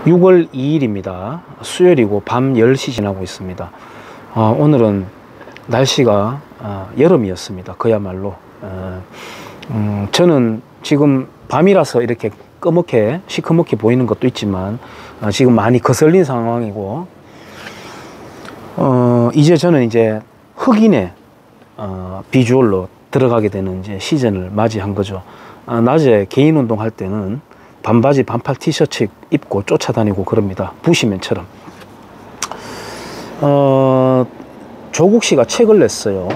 6월 2일입니다. 수요일이고 밤 10시 지나고 있습니다. 오늘은 날씨가 여름이었습니다. 그야말로. 저는 지금 밤이라서 이렇게 꺼멓게 시커멓게 보이는 것도 있지만 지금 많이 거슬린 상황이고, 이제 저는 이제 흑인의 비주얼로 들어가게 되는 이제 시즌을 맞이한 거죠. 낮에 개인 운동할 때는 반바지 반팔 티셔츠 입고 쫓아다니고 그럽니다. 부시맨처럼. 조국 씨가 책을 냈어요.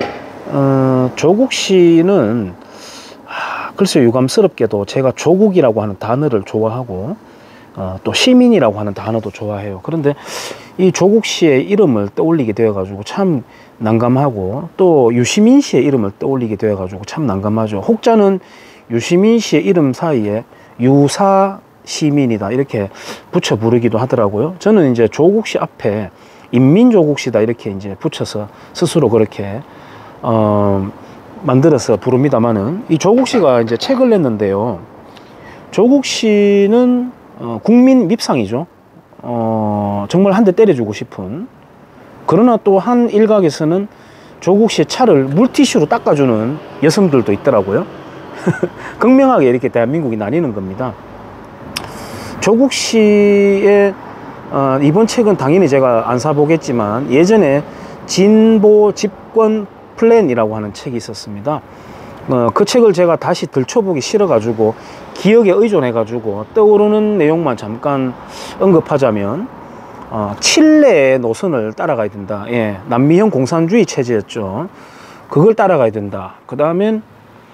조국 씨는 글쎄요, 유감스럽게도 제가 조국이라고 하는 단어를 좋아하고 또 시민이라고 하는 단어도 좋아해요. 그런데 이 조국 씨의 이름을 떠올리게 되어 가지고 참 난감하고, 또 유시민 씨의 이름을 떠올리게 되어 가지고 참 난감하죠. 혹자는 유시민 씨의 이름 사이에 유사 시민이다 이렇게 붙여 부르기도 하더라고요. 저는 이제 조국 씨 앞에 인민조국 씨다 이렇게 이제 붙여서 스스로 그렇게 만들어서 부릅니다만은, 이 조국 씨가 이제 책을 냈는데요. 조국 씨는 국민 밉상이죠. 정말 한 대 때려주고 싶은. 그러나 또 한 일각에서는 조국 씨의 차를 물티슈로 닦아주는 여성들도 있더라고요. 극명하게 이렇게 대한민국이 나뉘는 겁니다. 조국 씨의 이번 책은 당연히 제가 안 사보겠지만, 예전에 진보 집권 플랜이라고 하는 책이 있었습니다. 그 책을 제가 다시 들춰보기 싫어가지고 기억에 의존해가지고 떠오르는 내용만 잠깐 언급하자면, 칠레의 노선을 따라가야 된다. 예, 남미형 공산주의 체제였죠. 그걸 따라가야 된다. 그 다음엔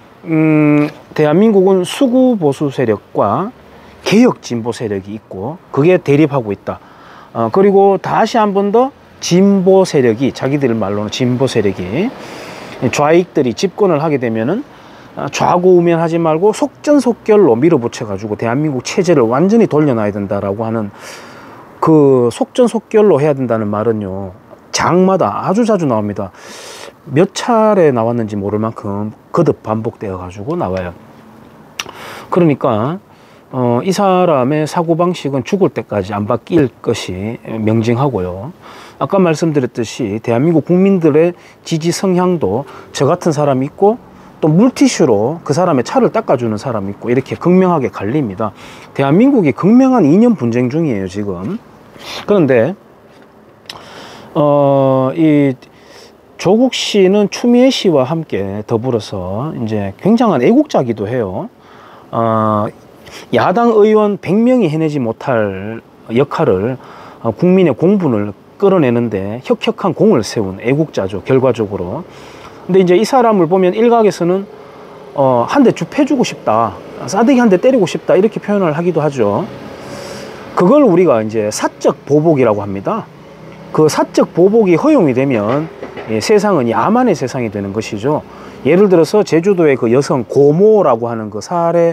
대한민국은 수구 보수 세력과 개혁 진보 세력이 있고 그게 대립하고 있다. 그리고 다시 한 번 더 진보 세력이, 자기들 말로는 진보 세력이, 좌익들이 집권을 하게 되면은 좌고우면하지 말고 속전속결로 밀어붙여 가지고 대한민국 체제를 완전히 돌려놔야 된다라고 하는, 그 속전속결로 해야 된다는 말은요, 장마다 아주 자주 나옵니다. 몇 차례 나왔는지 모를 만큼 거듭 반복되어 가지고 나와요. 그러니까 이 사람의 사고방식은 죽을 때까지 안 바뀔 것이 명징하고요. 아까 말씀드렸듯이 대한민국 국민들의 지지 성향도 저 같은 사람이 있고, 또 물티슈로 그 사람의 차를 닦아주는 사람이 있고, 이렇게 극명하게 갈립니다. 대한민국이 극명한 이념 분쟁 중이에요 지금. 그런데 이 조국 씨는 추미애 씨와 함께 더불어서 이제 굉장한 애국자기도 해요. 야당 의원 100명이 해내지 못할 역할을 국민의 공분을 끌어내는데 혁혁한 공을 세운 애국자죠, 결과적으로. 근데 이제 이 사람을 보면 일각에서는 한 대 줍해주고 싶다, 싸대기 한 대 때리고 싶다 이렇게 표현을 하기도 하죠. 그걸 우리가 이제 사적 보복이라고 합니다. 그 사적 보복이 허용이 되면 세상은 야만의 세상이 되는 것이죠. 예를 들어서 제주도의 그 여성 고모라고 하는 그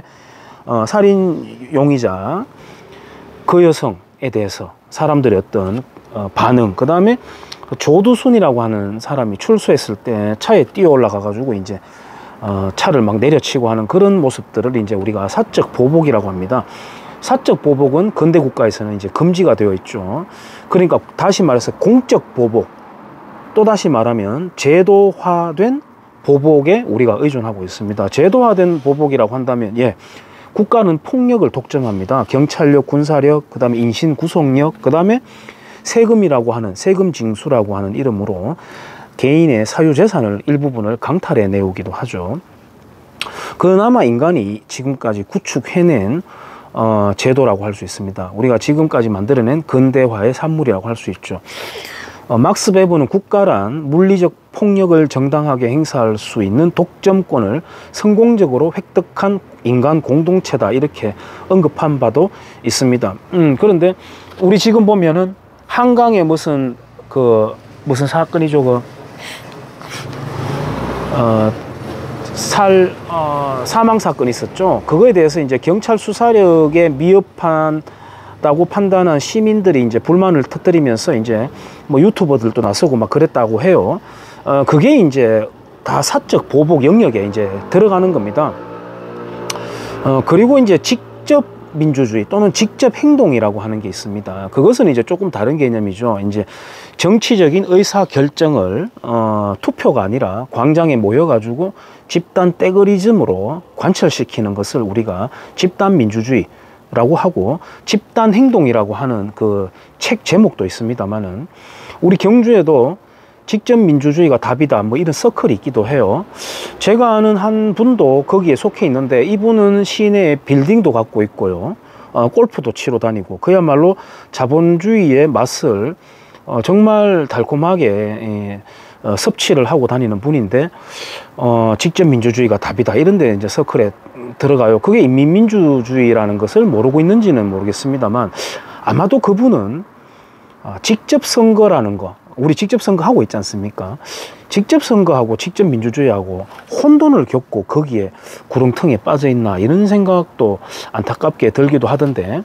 살인 용의자, 그 여성에 대해서 사람들의 어떤 반응, 그 다음에 조두순이라고 하는 사람이 출소했을 때 차에 뛰어 올라가 가지고 이제 차를 막 내려치고 하는 그런 모습들을 이제 우리가 사적 보복이라고 합니다. 사적 보복은 근대 국가에서는 이제 금지가 되어 있죠. 그러니까 다시 말해서 공적 보복, 또 다시 말하면 제도화된 보복에 우리가 의존하고 있습니다. 제도화된 보복이라고 한다면, 국가는 폭력을 독점합니다. 경찰력, 군사력, 그 다음에 인신 구속력, 그 다음에 세금이라고 하는, 세금 징수라고 하는 이름으로 개인의 사유재산을 일부분을 강탈해 내오기도 하죠. 그나마 인간이 지금까지 구축해낸 제도라고 할 수 있습니다. 우리가 지금까지 만들어낸 근대화의 산물이라고 할 수 있죠. 막스 베버는 국가란 물리적 폭력을 정당하게 행사할 수 있는 독점권을 성공적으로 획득한 인간 공동체다 이렇게 언급한 바도 있습니다. 그런데 우리 지금 보면은 한강에 무슨 사건이죠, 사망 사건이 있었죠. 그거에 대해서 이제 경찰 수사력에 미흡하다고 판단한 시민들이 이제 불만을 터뜨리면서 이제 뭐 유튜버들도 나서고 막 그랬다고 해요. 그게 이제 다 사적 보복 영역에 이제 들어가는 겁니다. 그리고 이제 직접 민주주의 또는 직접 행동이라고 하는 게 있습니다. 그것은 이제 조금 다른 개념이죠. 이제 정치적인 의사 결정을 투표가 아니라 광장에 모여가지고 집단 떼거리즘으로 관철시키는 것을 우리가 집단 민주주의라고 하고, 집단 행동이라고 하는 그 책 제목도 있습니다만은, 우리 경주에도 직접 민주주의가 답이다 뭐 이런 서클이 있기도 해요. 제가 아는 한 분도 거기에 속해 있는데, 이분은 시내에 빌딩도 갖고 있고요, 골프도 치러 다니고, 그야말로 자본주의의 맛을 정말 달콤하게 섭취를 하고 다니는 분인데, 직접 민주주의가 답이다 이런데 이제 서클에 들어가요. 그게 인민민주주의라는 것을 모르고 있는지는 모르겠습니다만, 아마도 그분은 직접 선거라는 거, 우리 직접 선거하고 있지 않습니까? 직접 선거하고 직접 민주주의하고 혼돈을 겪고 거기에 구렁텅이에 빠져 있나 이런 생각도 안타깝게 들기도 하던데,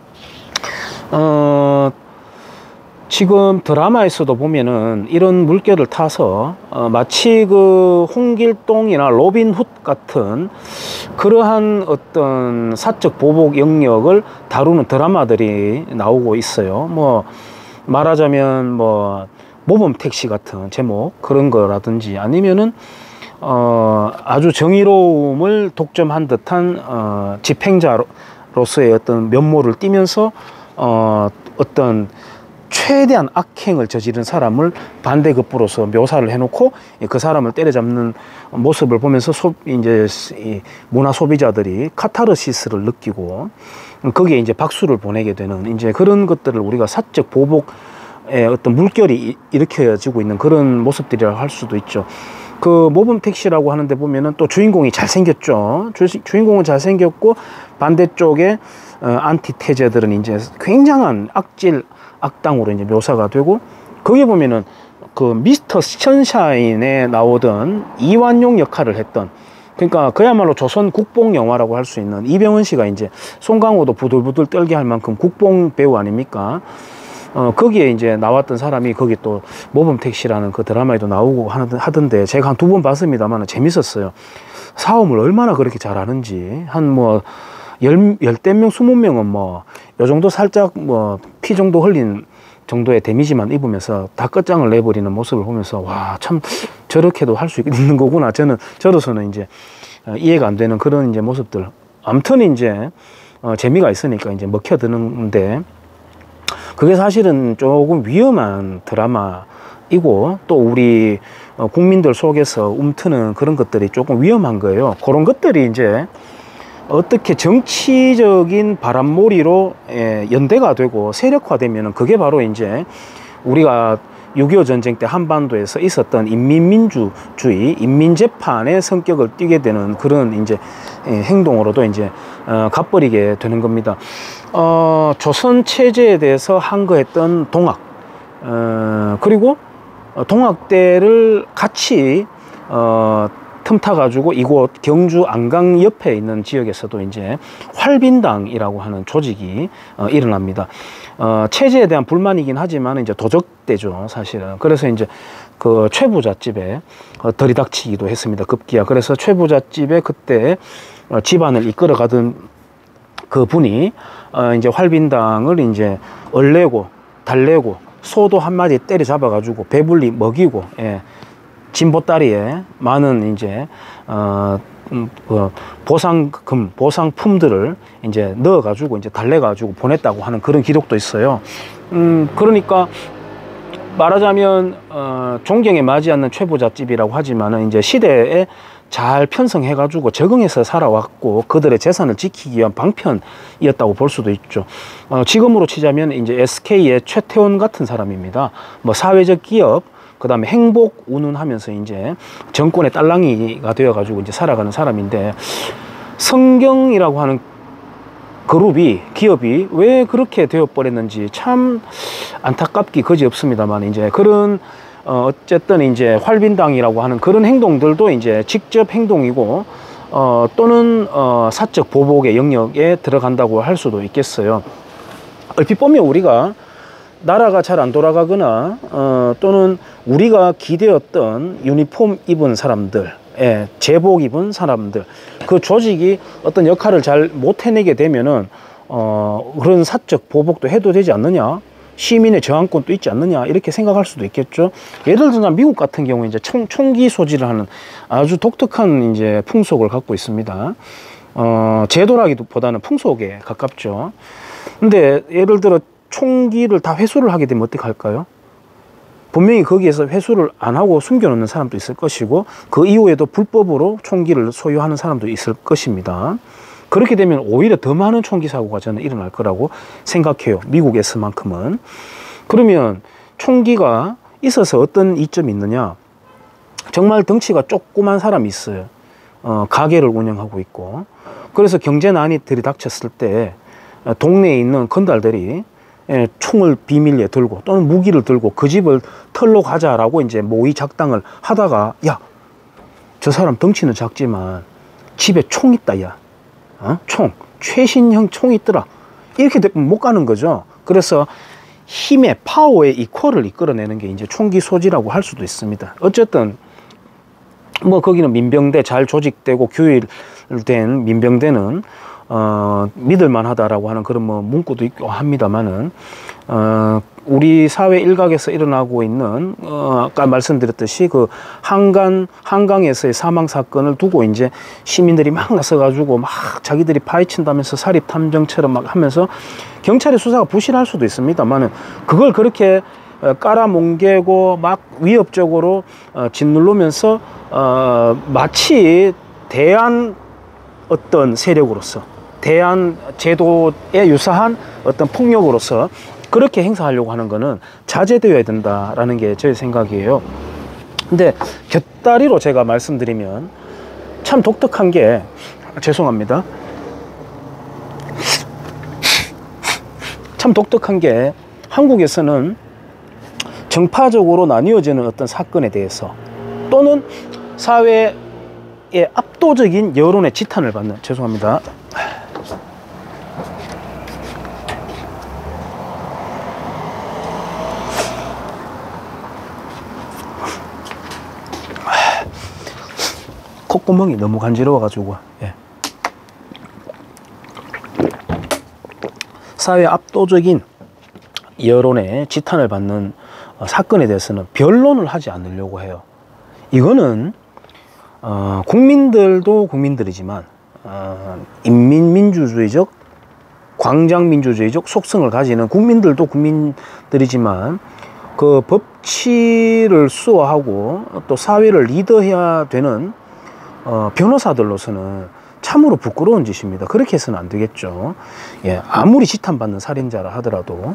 지금 드라마에서도 보면은 이런 물결을 타서 마치 그 홍길동이나 로빈훗 같은 그러한 어떤 사적 보복 영역을 다루는 드라마들이 나오고 있어요. 뭐 말하자면 뭐 모범 택시 같은 제목 그런 거라든지, 아니면은 아주 정의로움을 독점한 듯한 집행자로서의 어떤 면모를 띠면서 어떤 최대한 악행을 저지른 사람을 반대급부로서 묘사를 해놓고 그 사람을 때려잡는 모습을 보면서 이제 문화 소비자들이 카타르시스를 느끼고 거기에 이제 박수를 보내게 되는 이제 그런 것들을 우리가 사적 보복의 어떤 물결이 일으켜지고 있는 그런 모습들이라고 할 수도 있죠. 그 모범 택시라고 하는데 보면은 또 주인공이 잘생겼죠. 주인공은 잘생겼고, 반대쪽에 안티테제들은 이제 굉장한 악당으로 이제 묘사가 되고, 거기에 보면은 그 미스터 선샤인에 나오던 이완용 역할을 했던, 그러니까 그야말로 조선 국뽕 영화라고 할 수 있는 이병헌 씨가 이제 송강호도 부들부들 떨게 할 만큼 국뽕 배우 아닙니까? 거기에 이제 나왔던 사람이 거기 또 모범 택시라는 그 드라마에도 나오고 하던데, 제가 한 2번 봤습니다만 재밌었어요. 사업을 얼마나 그렇게 잘하는지. 한 뭐 열댓 명, 20명은 뭐 요 정도 살짝 뭐 피 정도 흘린 정도의 데미지만 입으면서 다 끝장을 내버리는 모습을 보면서, 와, 참 저렇게도 할 수 있는 거구나. 저로서는 이제 이해가 안 되는 그런 이제 모습들. 아무튼 이제 재미가 있으니까 이제 먹혀드는데, 그게 사실은 조금 위험한 드라마이고, 또 우리 국민들 속에서 움트는 그런 것들이 조금 위험한 거예요. 그런 것들이 이제 어떻게 정치적인 바람몰이로 연대가 되고 세력화되면은, 그게 바로 이제 우리가 6.25 전쟁 때 한반도에서 있었던 인민민주주의, 인민재판의 성격을 띠게 되는 그런 이제 행동으로도 이제 갚버리게 되는 겁니다. 조선 체제에 대해서 항거했던 동학, 그리고 동학대를 같이 틈타가지고 이곳 경주 안강 옆에 있는 지역에서도 이제 활빈당이라고 하는 조직이 일어납니다. 체제에 대한 불만이긴 하지만 이제 도적대죠, 사실은. 그래서 이제 그 최부잣집에 들이닥치기도 했습니다, 급기야. 그래서 최부잣집에 그때 집안을 이끌어가던 그 분이 이제 활빈당을 이제 얼레고 달래고 소도 한 마디 때려잡아가지고 배불리 먹이고, 진보다리에 많은 이제 보상금, 보상품들을 이제 넣어가지고 이제 달래가지고 보냈다고 하는 그런 기록도 있어요. 그러니까 말하자면 존경에 맞지 않는 최부잣집이라고 하지만은 이제 시대에 잘 편성해가지고 적응해서 살아왔고, 그들의 재산을 지키기 위한 방편이었다고 볼 수도 있죠. 지금으로 치자면 이제 SK의 최태원 같은 사람입니다. 뭐 사회적 기업, 그 다음에 행복 운운하면서 이제 정권의 딸랑이가 되어가지고 이제 살아가는 사람인데, 성경이라고 하는 그룹이, 기업이 왜 그렇게 되어버렸는지 참 안타깝기 그지없습니다만, 이제 그런 어쨌든 이제 활빈당이라고 하는 그런 행동들도 이제 직접 행동이고, 또는 사적 보복의 영역에 들어간다고 할 수도 있겠어요. 얼핏 보면 우리가 나라가 잘 안 돌아가거나 또는 우리가 기대었던 유니폼 입은 사람들, 제복 입은 사람들, 그 조직이 어떤 역할을 잘 못 해내게 되면은 그런 사적 보복도 해도 되지 않느냐, 시민의 저항권도 있지 않느냐, 이렇게 생각할 수도 있겠죠. 예를 들어 미국 같은 경우에 이제 총기 소지를 하는 아주 독특한 이제 풍속을 갖고 있습니다. 제도라기보다는 풍속에 가깝죠. 근데 예를 들어 총기를 다 회수를 하게 되면 어떻게 할까요? 분명히 거기에서 회수를 안 하고 숨겨놓는 사람도 있을 것이고, 그 이후에도 불법으로 총기를 소유하는 사람도 있을 것입니다. 그렇게 되면 오히려 더 많은 총기 사고가 저는 일어날 거라고 생각해요. 미국에서만큼은. 그러면 총기가 있어서 어떤 이점이 있느냐? 정말 덩치가 조그만 사람이 있어요. 가게를 운영하고 있고, 그래서 경제난이 들이닥쳤을 때 동네에 있는 건달들이 총을 비밀리에 들고 또는 무기를 들고 그 집을 털러 가자라고 이제 모의 작당을 하다가, 야, 저 사람 덩치는 작지만 집에 총 있다, 야. 총, 최신형 총이 있더라. 이렇게 되면 못 가는 거죠. 그래서 힘의 파워의 이퀄을 이끌어내는 게 이제 총기 소지라고 할 수도 있습니다. 어쨌든 뭐 거기는 민병대, 잘 조직되고 규율된 민병대는 믿을만하다라고 하는 그런 뭐 문구도 있고 합니다만은, 우리 사회 일각에서 일어나고 있는 아까 말씀드렸듯이 그 한강에서의 사망 사건을 두고 이제 시민들이 막 나서가지고 막 자기들이 파헤친다면서 사립 탐정처럼 막 하면서 경찰의 수사가 부실할 수도 있습니다만은, 그걸 그렇게 깔아뭉개고 막 위협적으로 짓누르면서 마치 대한 어떤 세력으로서, 대한 제도에 유사한 어떤 폭력으로서 그렇게 행사하려고 하는 거는 자제되어야 된다라는 게 제 생각이에요. 근데 곁다리로 제가 말씀드리면 참 독특한 게, 죄송합니다. 참 독특한 게, 한국에서는 정파적으로 나뉘어지는 어떤 사건에 대해서 또는 사회의 압도적인 여론의 지탄을 받는, 죄송합니다. 콧구멍이 너무 간지러워가지고, 예. 사회 압도적인 여론의 지탄을 받는 사건에 대해서는 변론을 하지 않으려고 해요. 이거는 국민들도 국민들이지만 인민민주주의적, 광장민주주의적 속성을 가지는 국민들도 국민들이지만, 그 법치를 수호하고 또 사회를 리더해야 되는 변호사들로서는 참으로 부끄러운 짓입니다. 그렇게 해서는 안 되겠죠. 예, 아무리 지탄받는 살인자라 하더라도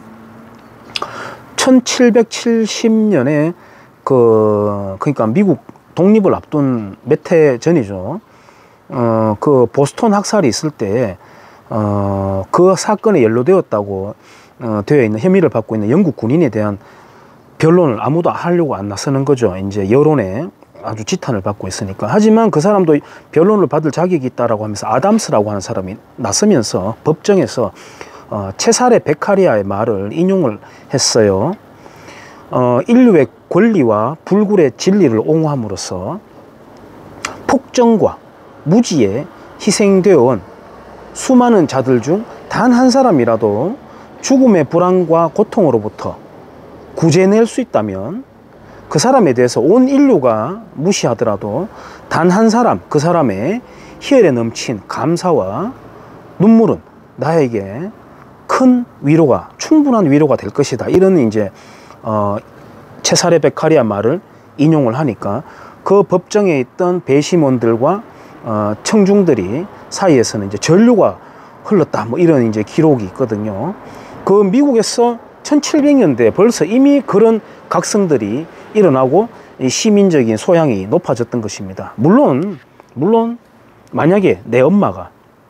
1770년에 그러니까 미국 독립을 앞둔 몇 해 전이죠. 그 보스턴 학살이 있을 때 그 사건에 연루되었다고 되어 있는, 혐의를 받고 있는 영국 군인에 대한 변론을 아무도 하려고 안 나서는 거죠. 이제 여론에 아주 지탄을 받고 있으니까. 하지만 그 사람도 변론을 받을 자격이 있다라고 하면서 아담스라고 하는 사람이 나서면서 법정에서 체살의 베카리아의 말을 인용을 했어요. 인류의 권리와 불굴의 진리를 옹호함으로써 폭정과 무지에 희생되어 온 수많은 자들 중 단 한 사람이라도 죽음의 불안과 고통으로부터 구제낼 수 있다면, 그 사람에 대해서 온 인류가 무시하더라도 단 한 사람, 그 사람의 희열에 넘친 감사와 눈물은 나에게 큰 위로가, 충분한 위로가 될 것이다. 이런 이제 체사레 베카리아 말을 인용을 하니까 그 법정에 있던 배심원들과 청중들이 사이에서는 이제 전류가 흘렀다, 뭐 이런 이제 기록이 있거든요. 그 미국에서 1700년대 벌써 이미 그런 각성들이 일어나고 이 시민적인 소양이 높아졌던 것입니다. 물론 만약에 내 엄마가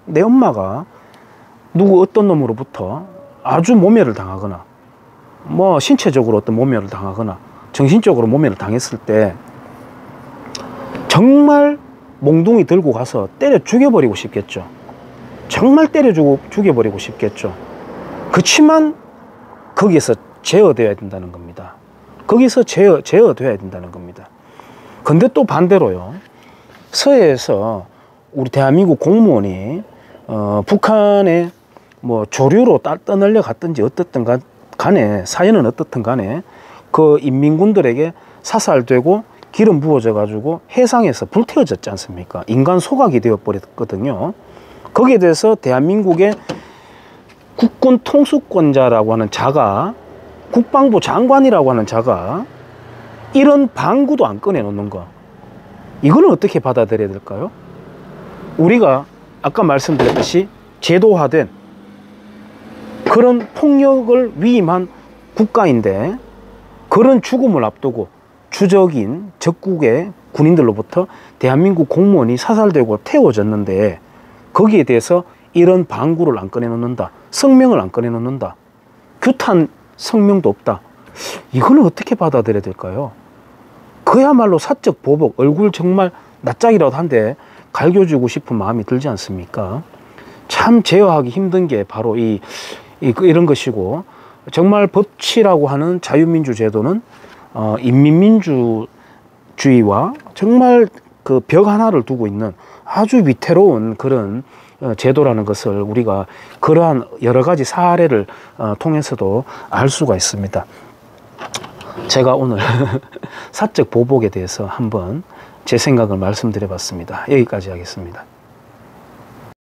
누구 어떤 놈으로부터 아주 모멸을 당하거나, 뭐 신체적으로 어떤 모멸을 당하거나 정신적으로 모멸을 당했을 때 정말 몽둥이 들고 가서 때려 죽여버리고 싶겠죠. 정말 때려 죽여버리고 싶겠죠. 그치만 거기에서 제어되어야 된다는 겁니다. 거기서 제어되어야 된다는 겁니다. 근데 또 반대로요, 서해에서 우리 대한민국 공무원이 북한의 뭐 조류로 떠날려 갔든지 어떻든 간에 사연은 어떻든 간에 그 인민군들에게 사살되고 기름 부어져 가지고 해상에서 불태워졌지 않습니까? 인간 소각이 되어 버렸거든요. 거기에 대해서 대한민국의 국군 통수권자라고 하는 자가, 국방부 장관이라고 하는 자가 이런 방구도 안 꺼내놓는 거, 이거는 어떻게 받아들여야 될까요? 우리가 아까 말씀드렸듯이 제도화된 그런 폭력을 위임한 국가인데, 그런 죽음을 앞두고 주적인 적국의 군인들로부터 대한민국 공무원이 사살되고 태워졌는데, 거기에 대해서 이런 방구를 안 꺼내놓는다, 성명을 안 꺼내놓는다, 규탄 성명도 없다, 이거는 어떻게 받아들여야 될까요? 그야말로 사적 보복, 얼굴 정말 낯짝이라도 한데 갈겨주고 싶은 마음이 들지 않습니까? 참 제어하기 힘든 게 바로 이런 것이고, 정말 법치라고 하는 자유민주 제도는 인민민주주의와 정말 그 벽 하나를 두고 있는 아주 위태로운 그런 제도라는 것을 우리가 그러한 여러 가지 사례를 통해서도 알 수가 있습니다. 제가 오늘 사적 보복에 대해서 한번 제 생각을 말씀드려 봤습니다. 여기까지 하겠습니다.